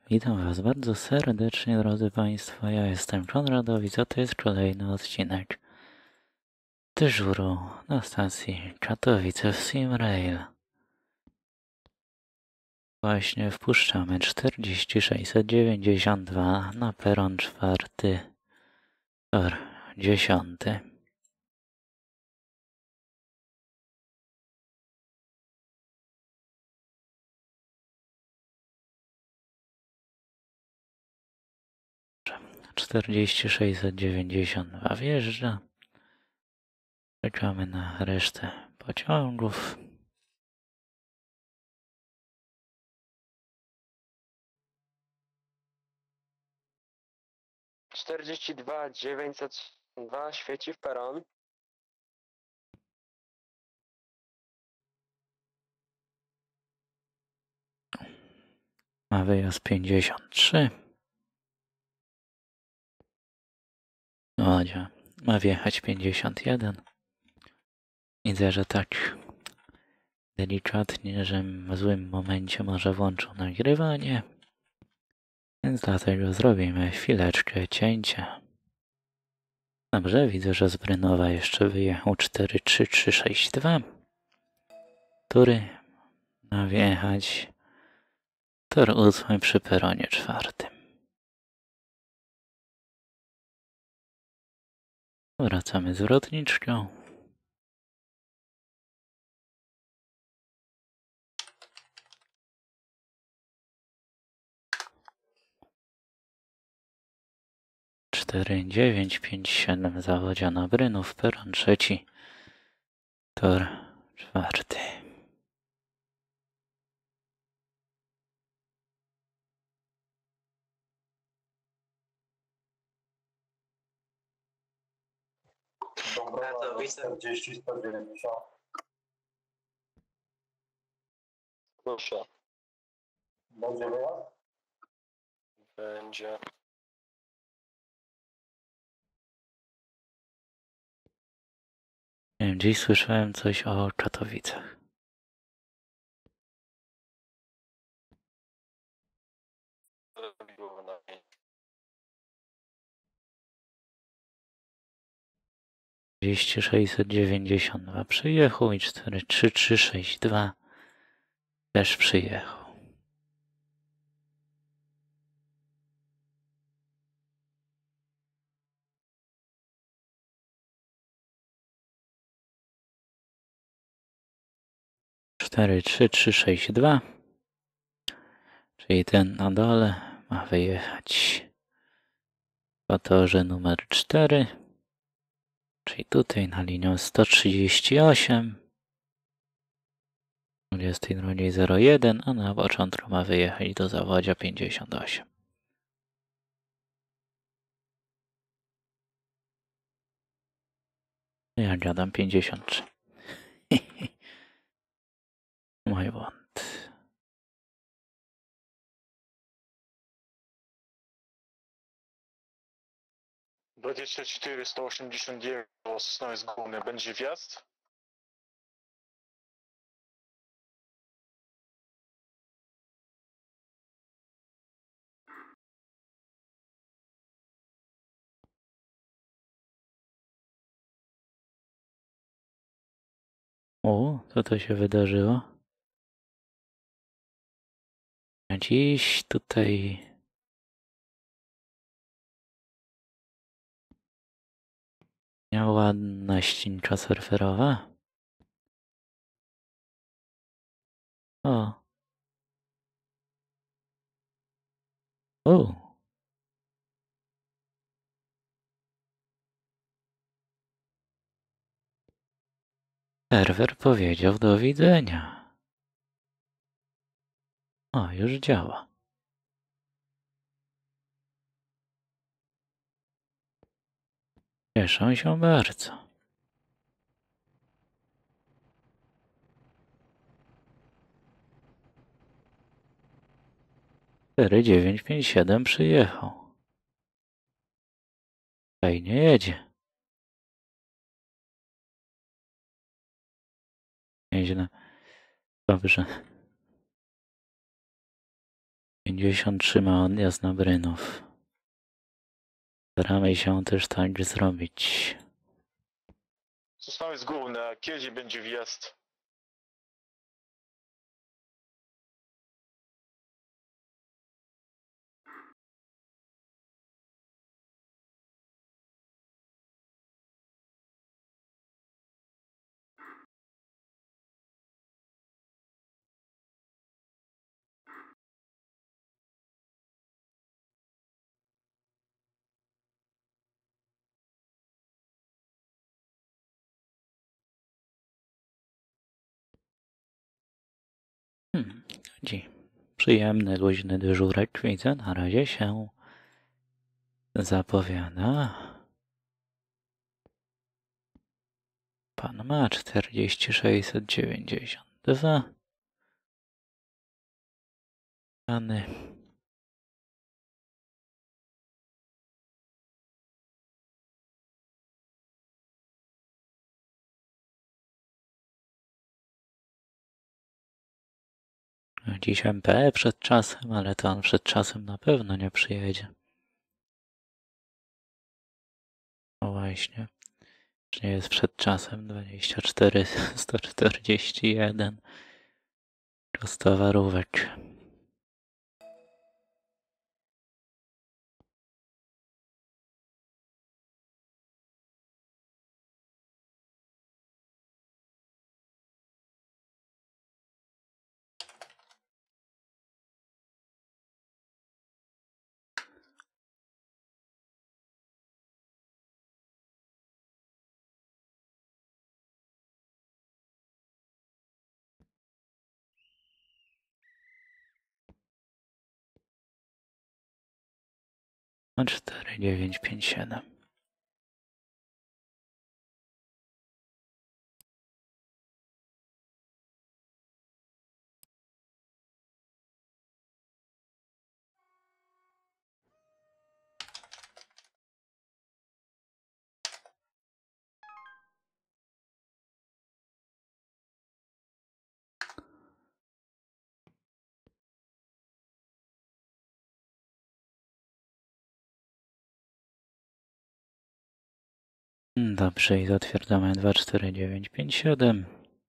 Witam Was bardzo serdecznie, drodzy Państwo. Ja jestem Konradowic, a to jest kolejny odcinek dyżuru na stacji Katowice w Simrail. Właśnie wpuszczamy 40692 na peron 4, tor 10. Czterdzieści 692 wjeżdża. Czekamy na resztę pociągów. Czterdzieści dwa 902 świeci w peron. Ma wyjazd 53. Odzia, ma wjechać 51. Widzę, że tak delikatnie, że w złym momencie może włączył nagrywanie. Więc dlatego zrobimy chwileczkę cięcia. Dobrze, widzę, że z Brynowa jeszcze wyjechał 43362, który ma wjechać tor 8 przy peronie 4. Wracamy zwrotniczką. Cztery 957 zawodziana Brynów, peron 3, tor 4. Katowice 40-190. Proszę. Będzie wyjazd? Będzie. Nie wiem, dziś słyszałem coś o Katowicach. Robiło na mnie. 692 przyjechał i 43362 też przyjechał. Cztery 3362, czyli ten na dole ma wyjechać po torze numer 4, czyli tutaj na linię 138, 22:01, a na początku ma wyjechać do Zawodzia 58. Ja gadam 53. Mój błąd. Dwadzieścia cztery 189 Sosnowiec Główny. Będzie wjazd? O, co to się wydarzyło? Dziś tutaj miała ładna ścinka surferowa. O. O. Serwer powiedział do widzenia. O, już działa. Cieszę się bardzo. Cztery 957 przyjechał. Fajnie jedzie. Nieźle. Dobrze. 93 ma odjazd na Brynów. Staramy się też tak zrobić. Sosnowiec Górny, a kiedy będzie wjazd? Przyjemny, luźny dyżurek, widzę, na razie się zapowiada. Pan ma 40692. Pany. Dziś MPE przed czasem, ale to on przed czasem na pewno nie przyjedzie. O właśnie. Czy nie jest przed czasem 24 141 towarówek. No 4957. Dobrze, i zatwierdzamy 24957.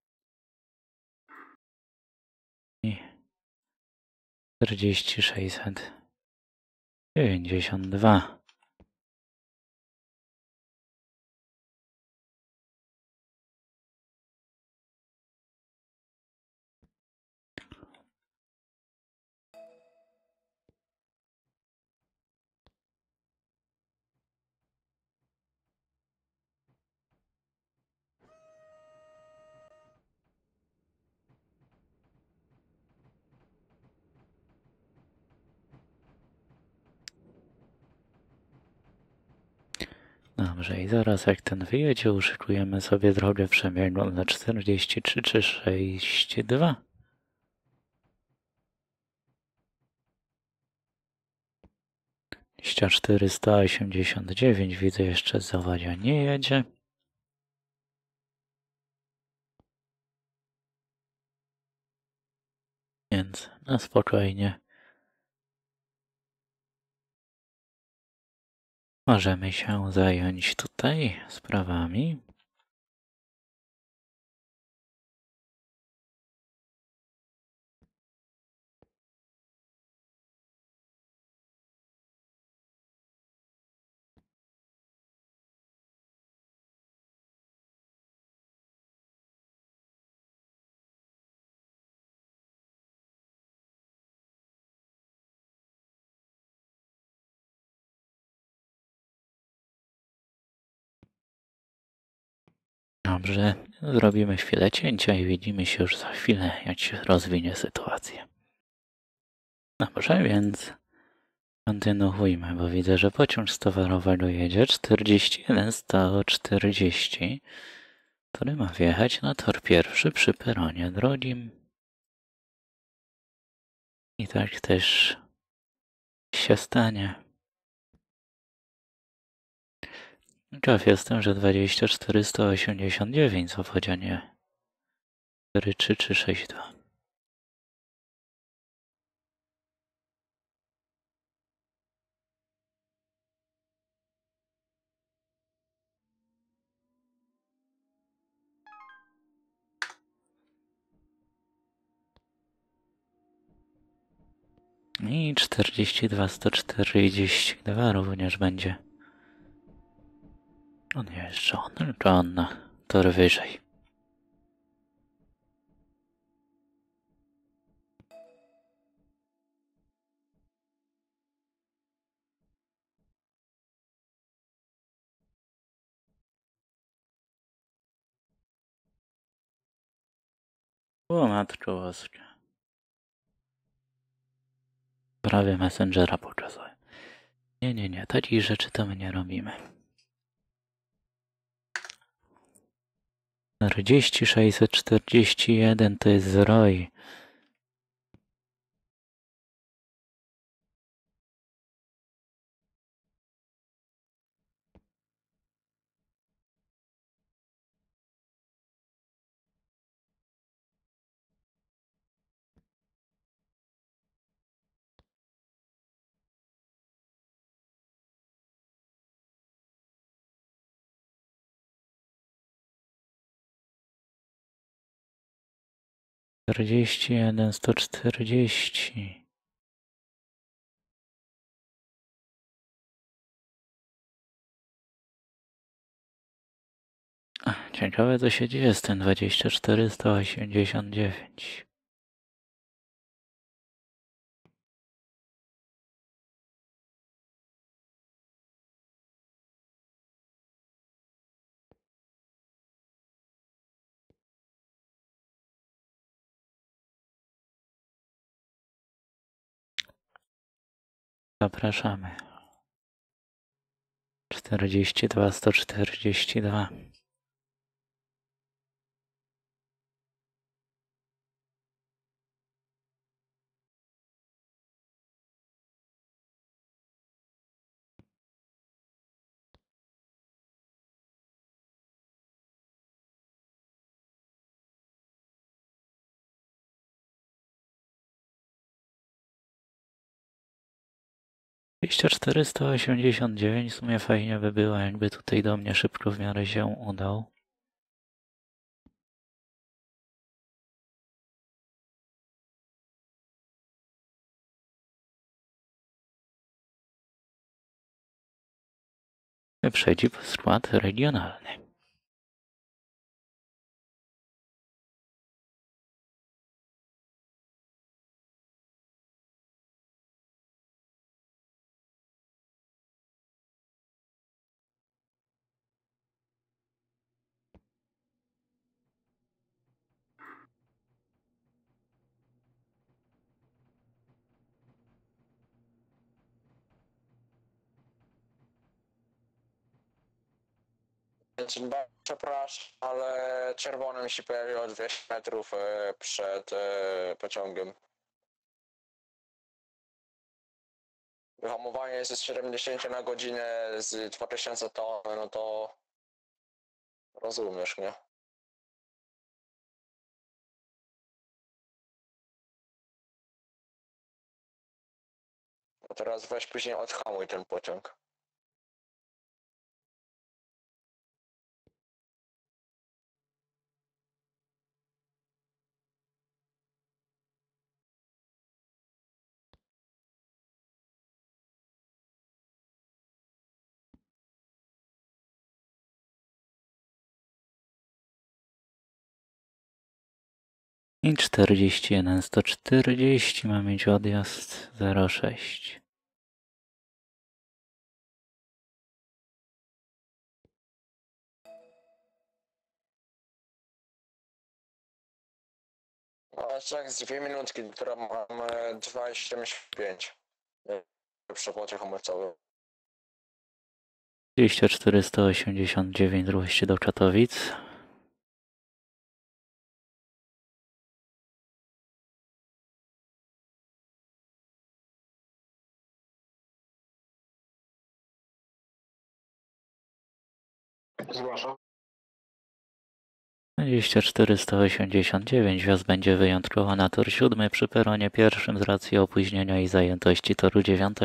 I 40692. Dobrze, i zaraz jak ten wyjedzie, uszykujemy sobie drogę przebiegłą na 43362. Liścia 489, widzę jeszcze z Zawadzia nie jedzie. Więc na spokojnie możemy się zająć tutaj sprawami. Dobrze, zrobimy chwilę cięcia i widzimy się już za chwilę, jak się rozwinie sytuacja. Dobrze, więc kontynuujmy, bo widzę, że pociąg z towarowego jedzie 41140, który ma wjechać na tor pierwszy przy peronie drugim. I tak też się stanie. Ciekaw jestem, że 24189 Zawadzia nie 43362. I 42, 142 również będzie odjeżdżony, czy on na tor wyżej. O matko boska. Prawie Messengera pokazuję. Nie, takich rzeczy to my nie robimy. 40, 641 to jest zroj. Czterdzieści jeden, 140. Ciekawe co się dzieje z tym 24, 189. Zapraszamy. 42, 142. Dwadzieścia 489 w sumie fajnie by było, jakby tutaj do mnie szybko w miarę się udał. Wyprzedzi skład regionalny. Przepraszam, ale czerwone mi się pojawiło 200 metrów przed pociągiem. Wyhamowanie jest z 70 na godzinę z 2000 ton, no to rozumiesz, nie? A teraz weź później odhamuj ten pociąg. I 41, 140 ma mieć odjazd 06. No, jeszcze tak z 2 minutki, która mam 2,75. Przy płocie hamulcowym. 24, 189 ruch do Katowic. Zgłaszam. 24, 189 wjazd będzie wyjątkowo na tor 7 przy peronie pierwszym z racji opóźnienia i zajętości toru 9.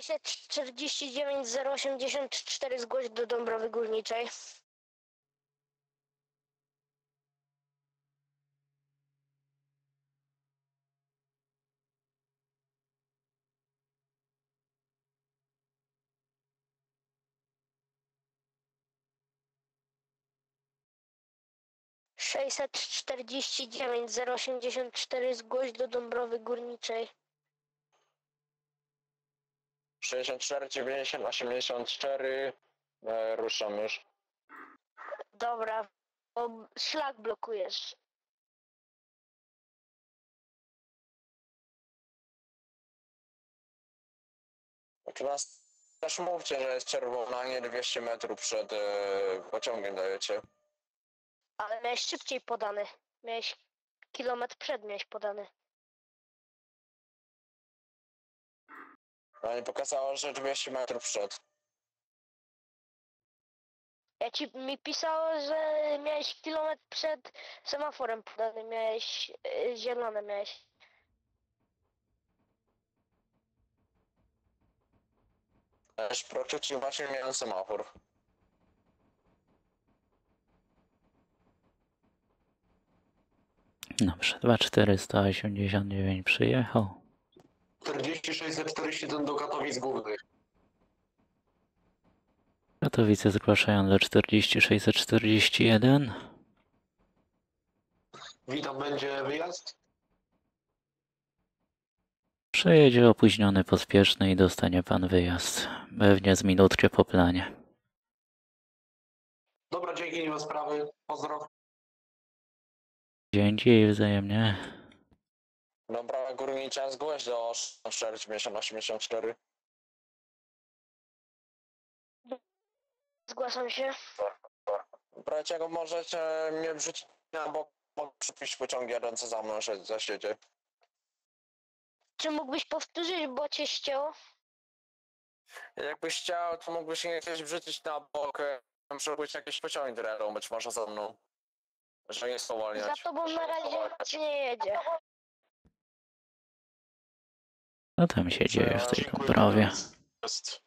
649 084 zgłoś do Dąbrowy Górniczej. Sześćset 084 zgłoś do Dąbrowy Górniczej. 64, 90, 84. Ruszam już. Dobra, bo szlak blokujesz. Czy nas też mówcie, że jest czerwona, a nie 200 metrów przed pociągiem dajecie. Ale miałeś szybciej podany. Miałeś kilometr przed miałeś podany. A nie pokazało, że 200 metrów przed. Mi pisało, że miałeś kilometr przed semaforem podany. Miałeś zielone miałeś. Też prokryci właśnie miałem semafor. Dobrze, 2489 przyjechał. 4641 do Katowic Głównych. Katowice zgłaszają do 40641. Witam, będzie wyjazd? Przejedzie opóźniony, pospieszny i dostanie pan wyjazd. Pewnie z minutkę po planie. Dobra, dzięki, nie ma sprawy. Pozdrow. Dzięki i wzajemnie. Dobra, Górnicza zgłoś do 64, 90, 84. Zgłaszam się. Bracie, jak możecie mnie wrzucić na bok, mogę przypić pociąg jadący za mną, że zasiedzie. Czy mógłbyś powtórzyć, bo cię ścięło? Jakbyś chciał, to mógłbyś mnie gdzieś wrzucić na bok, muszę być jakieś pociągi drogą, być może za mną. Że nie Za spowalniać. tobą na razie nie jedzie. Co tam się dzieje w tej Dziękuję, Dąbrowie? Jest.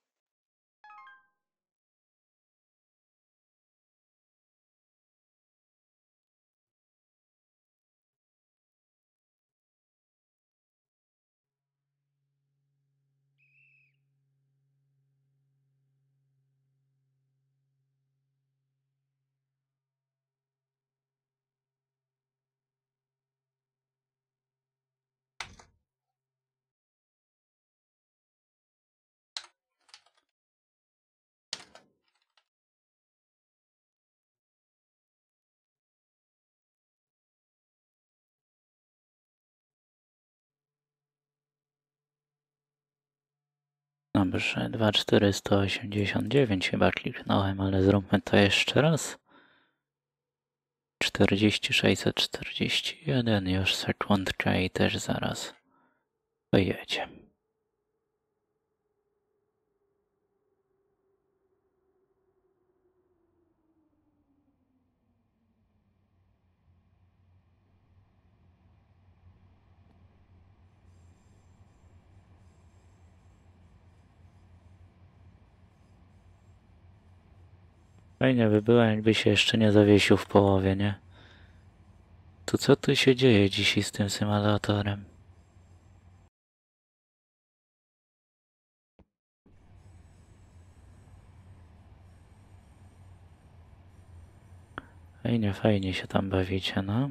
Dobrze, 2489 chyba kliknąłem, ale zróbmy to jeszcze raz. 40641, już sekundkę i też zaraz pojedzie. Fajnie by było, jakby się jeszcze nie zawiesił w połowie, nie? To co tu się dzieje dzisiaj z tym symulatorem? Fajnie, fajnie się tam bawicie, no.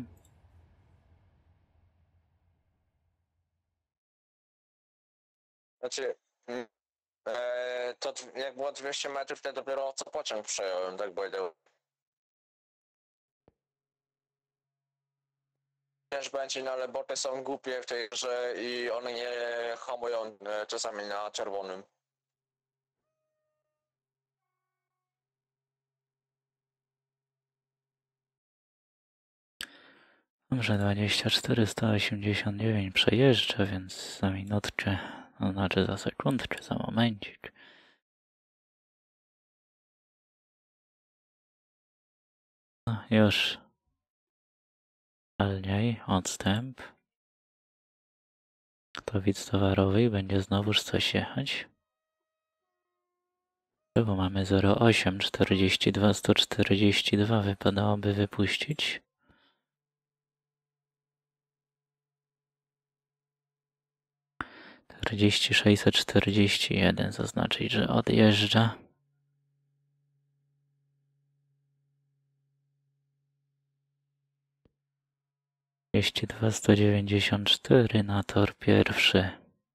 Znaczy, to jak było 200 metrów, to dopiero co pociąg przejąłem, tak by Też będzie, no ale boty są głupie w tej grze i one nie hamują czasami na czerwonym. Dobrze, 24189 przejeżdżę, więc za minutkę, to znaczy za sekundkę, za momencik. No, już. Wolniej, odstęp. Katowic towarowy, będzie znowuż coś jechać. Bo mamy 08, 42, 142 wypadałoby wypuścić. Czterdzieści 641 zaznaczyć, że odjeżdża. Dwieście dwa 194 na tor pierwszy.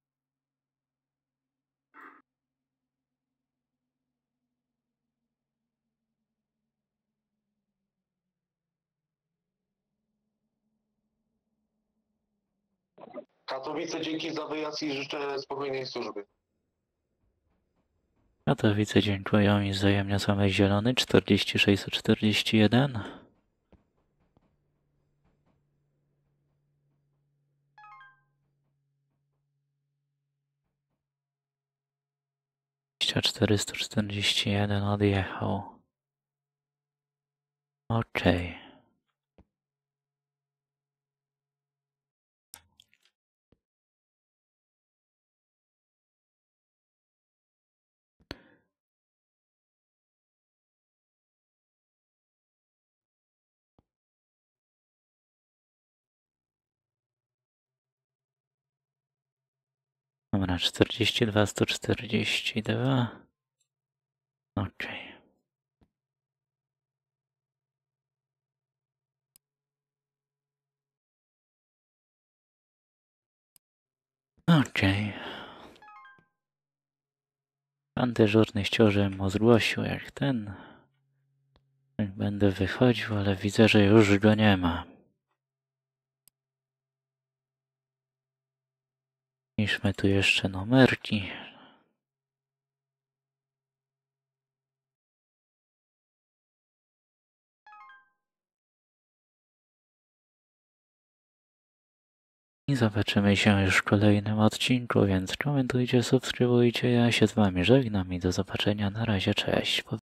Katowice, dzięki za wyjazd i życzę spokojnej służby. Katowice dziękują i wzajemnie same zielony 40641. Czterysta 441 odjechał. Okej. Dobra, 42, 142. Okej. Okej. Pan dyżurny ściążę mu zgłosił jak ten. Jak będę wychodził, ale widzę, że już go nie ma. Piszmy tu jeszcze numerki. I zobaczymy się już w kolejnym odcinku, więc komentujcie, subskrybujcie. Ja się z wami żegnam i do zobaczenia. Na razie, cześć.